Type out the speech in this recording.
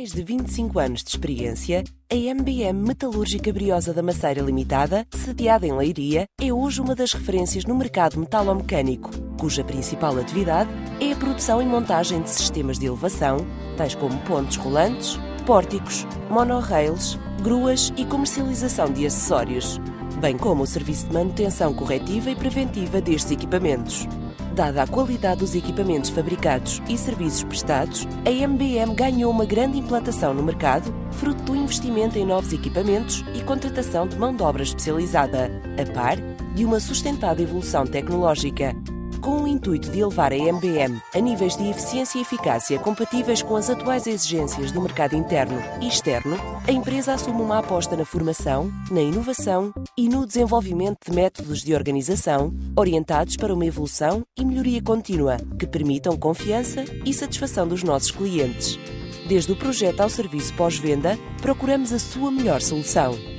mais de 25 anos de experiência, a MBM Metalúrgica Briosa da Maceira Limitada, sediada em Leiria, é hoje uma das referências no mercado metalomecânico, cuja principal atividade é a produção e montagem de sistemas de elevação, tais como pontes rolantes, pórticos, monorails, gruas e comercialização de acessórios, bem como o serviço de manutenção corretiva e preventiva destes equipamentos. Dada a qualidade dos equipamentos fabricados e serviços prestados, a MBM ganhou uma grande implantação no mercado, fruto do investimento em novos equipamentos e contratação de mão de obra especializada, a par de uma sustentada evolução tecnológica. Com o intuito de elevar a MBM a níveis de eficiência e eficácia compatíveis com as atuais exigências do mercado interno e externo, a empresa assume uma aposta na formação, na inovação e no desenvolvimento de métodos de organização orientados para uma evolução e melhoria contínua que permitam confiança e satisfação dos nossos clientes. Desde o projeto ao serviço pós-venda, procuramos a sua melhor solução.